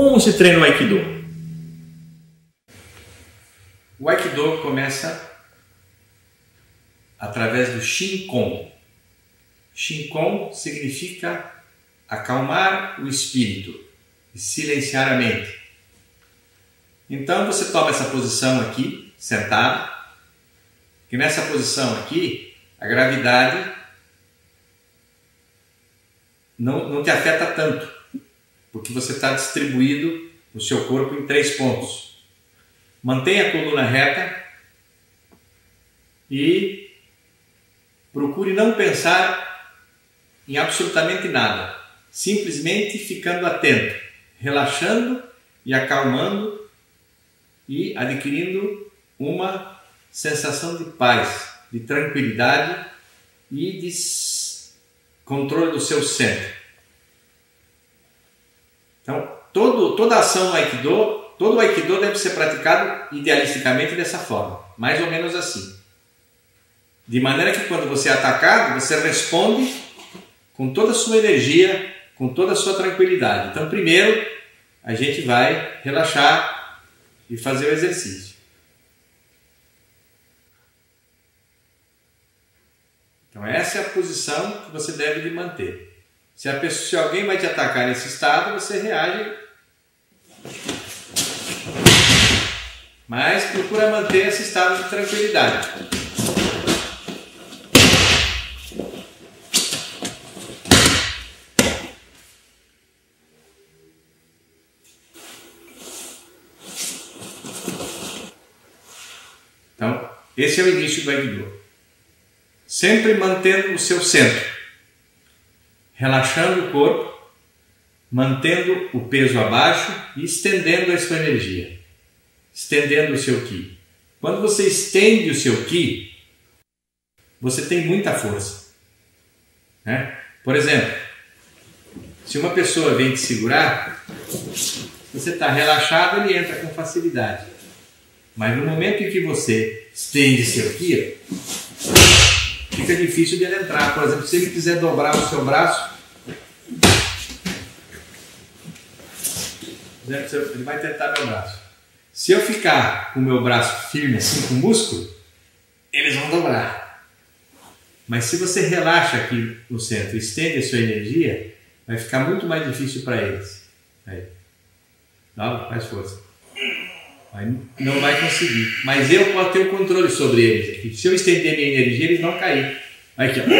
Como se treina o Aikido? O Aikido começa através do Shin-Kon. Shin-Kon significa acalmar o espírito e silenciar a mente. Então você toma essa posição aqui, sentado, que nessa posição aqui, a gravidade não te afeta tanto, porque você está distribuído no seu corpo em 3 pontos. Mantenha a coluna reta e procure não pensar em absolutamente nada, simplesmente ficando atento, relaxando e acalmando e adquirindo uma sensação de paz, de tranquilidade e de controle do seu centro. Então, toda ação no Aikido, todo o Aikido deve ser praticado idealisticamente dessa forma, mais ou menos assim. De maneira que quando você é atacado, você responde com toda a sua energia, com toda a sua tranquilidade. Então, primeiro, a gente vai relaxar e fazer o exercício. Então, essa é a posição que você deve manter. Se alguém vai te atacar nesse estado, você reage, mas procura manter esse estado de tranquilidade. Então, esse é o início do Aikido. Sempre mantendo o seu centro, relaxando o corpo, mantendo o peso abaixo e estendendo a sua energia, estendendo o seu Ki. Quando você estende o seu Ki, você tem muita força, né? Por exemplo, se uma pessoa vem te segurar, você está relaxado, ele entra com facilidade. Mas no momento em que você estende seu Ki, fica difícil de ele entrar. Por exemplo, se ele quiser dobrar o seu braço, ele vai tentar meu braço. Se eu ficar com o meu braço firme assim, com músculo, eles vão dobrar. Mas se você relaxa aqui no centro e estende a sua energia, vai ficar muito mais difícil para eles. Aí. Não, faz força. Aí não vai conseguir. Mas eu posso ter o controle sobre eles aqui. Se eu estender minha energia, eles vão cair. Aqui, ó.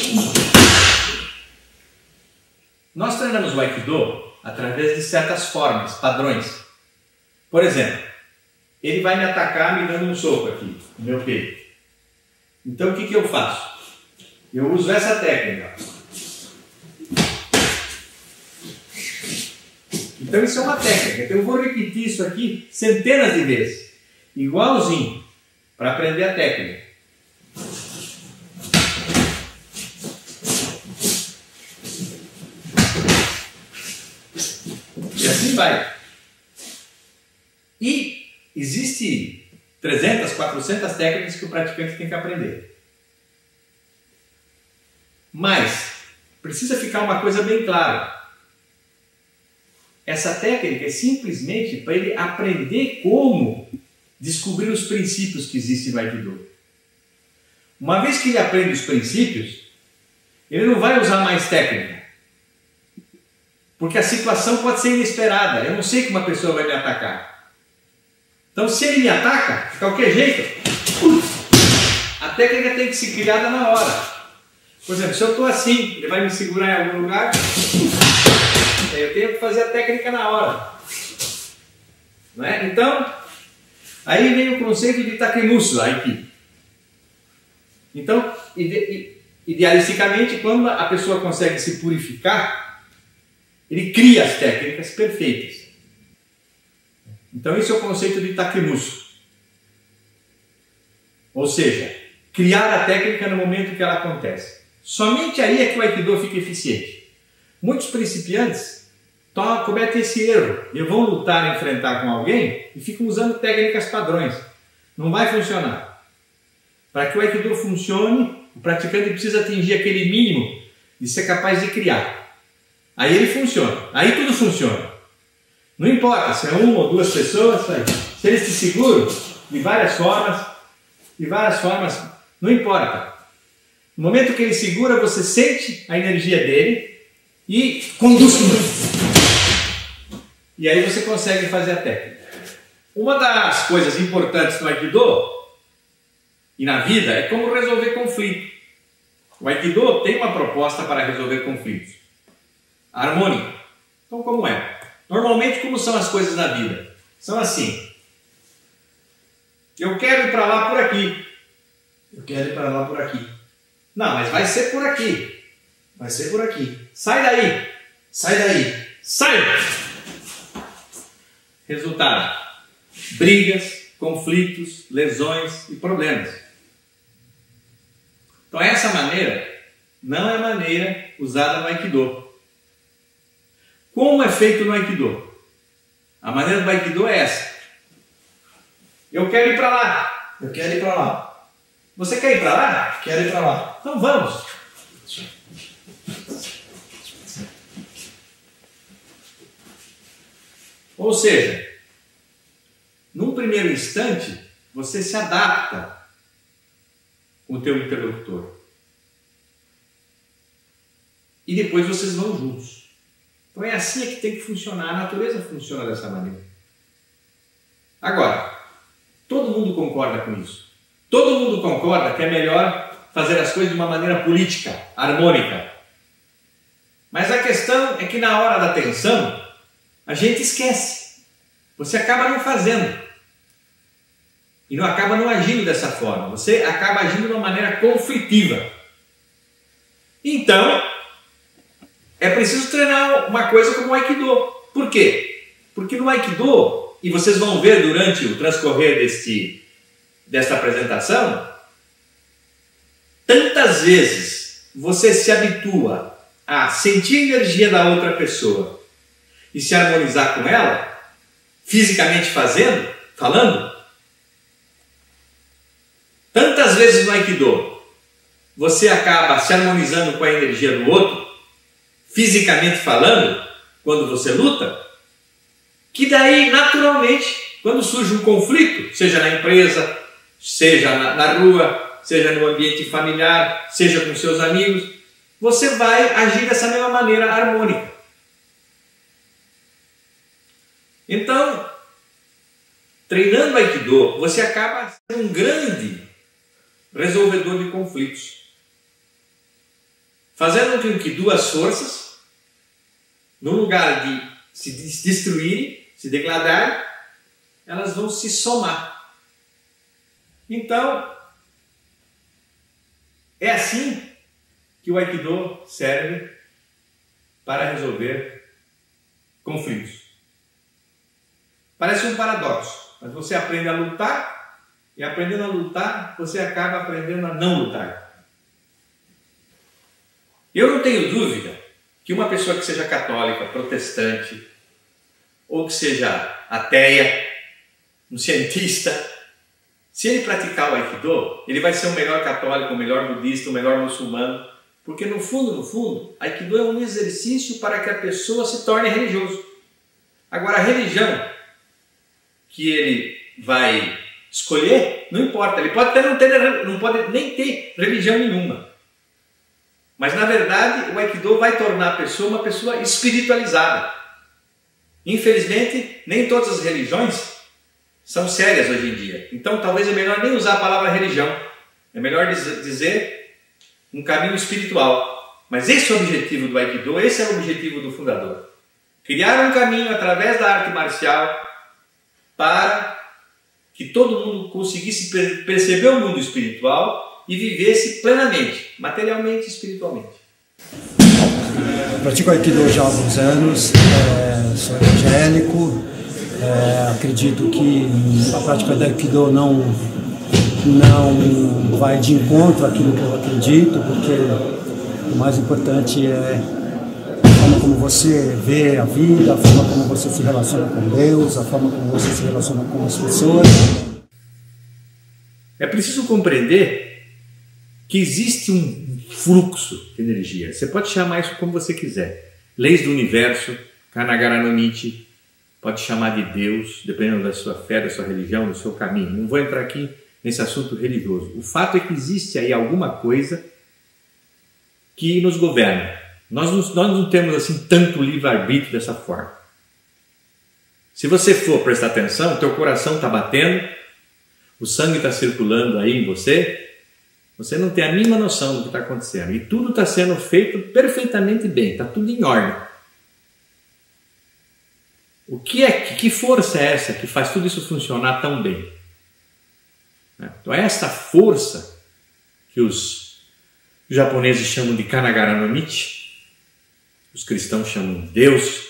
Nós treinamos o Aikido através de certas formas, padrões. Por exemplo, ele vai me atacar me dando um soco aqui no meu peito. Então o que eu faço? Eu uso essa técnica. Então isso é uma técnica. Então eu vou repetir isso aqui centenas de vezes, igualzinho, para aprender a técnica. E assim vai. E existe 300, 400 técnicas que o praticante tem que aprender. Mas precisa ficar uma coisa bem clara. Essa técnica é simplesmente para ele aprender como descobrir os princípios que existem no Aikido. Uma vez que ele aprende os princípios, ele não vai usar mais técnica. Porque a situação pode ser inesperada. Eu não sei que uma pessoa vai me atacar. Então, se ele me ataca, de qualquer jeito, a técnica tem que ser criada na hora. Por exemplo, se eu estou assim, ele vai me segurar em algum lugar, eu tenho que fazer a técnica na hora. Não é? Então, aí vem o conceito de Takemusu Aiki. Então, idealisticamente, quando a pessoa consegue se purificar, ele cria as técnicas perfeitas. Então, esse é o conceito de Takemusu. Ou seja, criar a técnica no momento que ela acontece. Somente aí é que o Aikido fica eficiente. Muitos principiantes cometem esse erro e vão lutar, enfrentar com alguém e ficam usando técnicas padrões. Não vai funcionar. Para que o Aikido funcione, o praticante precisa atingir aquele mínimo de ser capaz de criar. Aí ele funciona. Aí tudo funciona. Não importa se é uma ou duas pessoas, se eles te seguram de várias formas, não importa. No momento que ele segura, você sente a energia dele e conduz tudo. E aí você consegue fazer a técnica. Uma das coisas importantes no Aikido e na vida é como resolver conflito. O Aikido tem uma proposta para resolver conflitos. Harmônica. Então como é? Normalmente como são as coisas na vida? São assim. Eu quero ir para lá por aqui. Eu quero ir para lá por aqui. Não, mas vai ser por aqui. Vai ser por aqui. Sai daí. Sai daí. Sai! Resultado: brigas, conflitos, lesões e problemas. Então essa maneira não é maneira usada no Aikido. Como é feito no Aikido? A maneira do Aikido é essa. Eu quero ir para lá. Eu quero ir para lá. Você quer ir para lá? Quero ir para lá. Então vamos. Ou seja, num primeiro instante, você se adapta com o teu interlocutor. E depois vocês vão juntos. Então é assim que tem que funcionar. A natureza funciona dessa maneira. Agora, todo mundo concorda com isso. Todo mundo concorda que é melhor fazer as coisas de uma maneira política, harmônica. Mas a questão é que na hora da tensão, a gente esquece. Você acaba não fazendo. E não acaba não agindo dessa forma. Você acaba agindo de uma maneira conflitiva. Então, é preciso treinar uma coisa como o Aikido. Por quê? Porque no Aikido, e vocês vão ver durante o transcorrer desta apresentação, tantas vezes você se habitua a sentir a energia da outra pessoa e se harmonizar com ela, fisicamente falando, tantas vezes no Aikido você acaba se harmonizando com a energia do outro, fisicamente falando, quando você luta, que daí naturalmente, quando surge um conflito, seja na empresa, seja na rua, seja no ambiente familiar, seja com seus amigos, você vai agir dessa mesma maneira harmônica. Então, treinando Aikido, você acaba sendo um grande resolvedor de conflitos, fazendo com que duas forças, no lugar de se destruírem, se degradarem, elas vão se somar. Então, é assim que o Aikido serve para resolver conflitos. Parece um paradoxo, mas você aprende a lutar e aprendendo a lutar, você acaba aprendendo a não lutar. Eu não tenho dúvida que uma pessoa que seja católica, protestante, ou que seja ateia, um cientista, se ele praticar o Aikido, ele vai ser o melhor católico, o melhor budista, o melhor muçulmano, porque no fundo, Aikido é um exercício para que a pessoa se torne religioso. Agora, a religião que ele vai escolher, não importa, ele pode até não pode nem ter religião nenhuma. Mas, na verdade, o Aikido vai tornar a pessoa uma pessoa espiritualizada. Infelizmente, nem todas as religiões são sérias hoje em dia. Então, talvez é melhor nem usar a palavra religião. É melhor dizer um caminho espiritual. Mas esse é o objetivo do Aikido, esse é o objetivo do fundador. Criar um caminho através da arte marcial para que todo mundo conseguisse perceber o mundo espiritual e vivesse plenamente, materialmente e espiritualmente. Eu pratico Aikido já há alguns anos, sou evangélico, acredito que a prática do Aikido não vai de encontro àquilo que eu acredito, porque o mais importante é a forma como você vê a vida, a forma como você se relaciona com Deus, a forma como você se relaciona com as pessoas. É preciso compreender que existe um fluxo de energia. Você pode chamar isso como você quiser. Leis do universo, Kanagara no Nichi, pode chamar de Deus, dependendo da sua fé, da sua religião, do seu caminho. Não vou entrar aqui nesse assunto religioso. O fato é que existe aí alguma coisa que nos governa. Nós não temos assim tanto livre-arbítrio dessa forma. Se você for prestar atenção, o teu coração está batendo, o sangue está circulando aí em você, você não tem a mínima noção do que está acontecendo. E tudo está sendo feito perfeitamente bem, está tudo em ordem. Que força é essa que faz tudo isso funcionar tão bem? Então é essa força que os japoneses chamam de Kanagara no Michi, os cristãos chamam de Deus,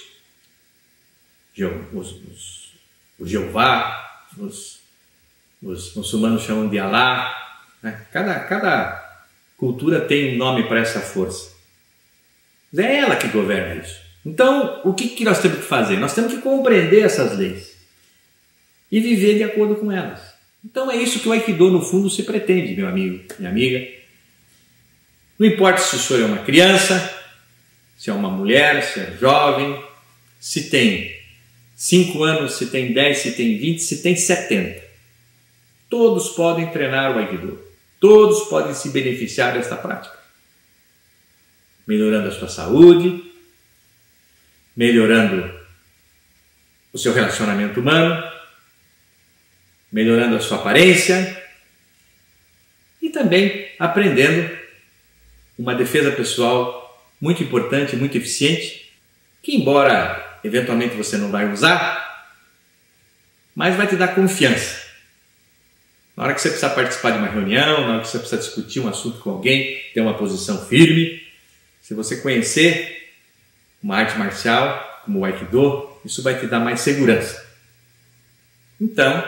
o Jeová, os muçulmanos chamam de Alá. Cada cultura tem um nome para essa força. Mas é ela que governa isso. Então, o que nós temos que fazer? Nós temos que compreender essas leis e viver de acordo com elas. Então é isso que o Aikido, no fundo, se pretende, meu amigo, minha amiga. Não importa se o senhor é uma criança, se é uma mulher, se é jovem, se tem 5 anos, se tem 10, se tem 20, se tem 70. Todos podem treinar o Aikido. Todos podem se beneficiar desta prática. Melhorando a sua saúde, melhorando o seu relacionamento humano, melhorando a sua aparência e também aprendendo uma defesa pessoal muito importante, muito eficiente, que embora eventualmente você não vai usar, mas vai te dar confiança. Na hora que você precisar participar de uma reunião, na hora que você precisar discutir um assunto com alguém, ter uma posição firme, se você conhecer uma arte marcial como o Aikido, isso vai te dar mais segurança. Então,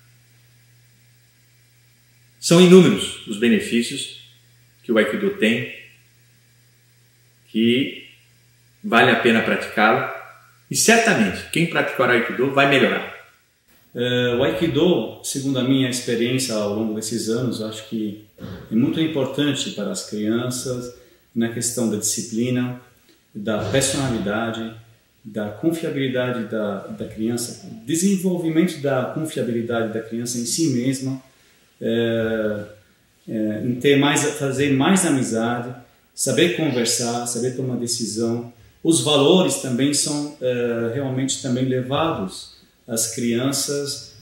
são inúmeros os benefícios que o Aikido tem, que vale a pena praticá-lo, e certamente quem praticar o Aikido vai melhorar. O Aikido, segundo a minha experiência ao longo desses anos, acho que é muito importante para as crianças na questão da disciplina, da personalidade, da confiabilidade da criança, desenvolvimento da confiabilidade da criança em si mesma, em fazer mais amizade, saber conversar, saber tomar decisão. Os valores também são realmente também levados às crianças,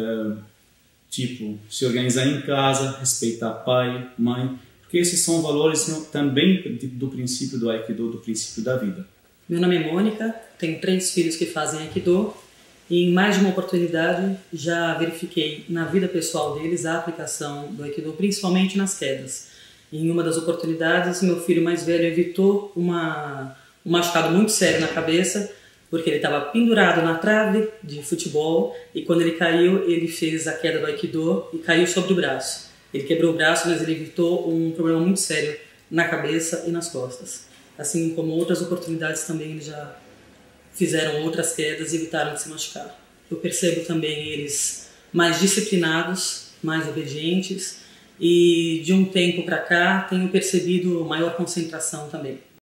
tipo se organizar em casa, respeitar pai, mãe, porque esses são valores também do princípio do Aikido, do princípio da vida. Meu nome é Mônica, tenho 3 filhos que fazem Aikido e em mais de uma oportunidade já verifiquei na vida pessoal deles a aplicação do Aikido, principalmente nas quedas. Em uma das oportunidades, meu filho mais velho evitou um machucado muito sério na cabeça, porque ele estava pendurado na trave de futebol e quando ele caiu, ele fez a queda do Aikido e caiu sobre o braço. Ele quebrou o braço, mas ele evitou um problema muito sério na cabeça e nas costas. Assim como outras oportunidades também, eles já fizeram outras quedas e evitaram de se machucar. Eu percebo também eles mais disciplinados, mais obedientes e de um tempo para cá tenho percebido maior concentração também.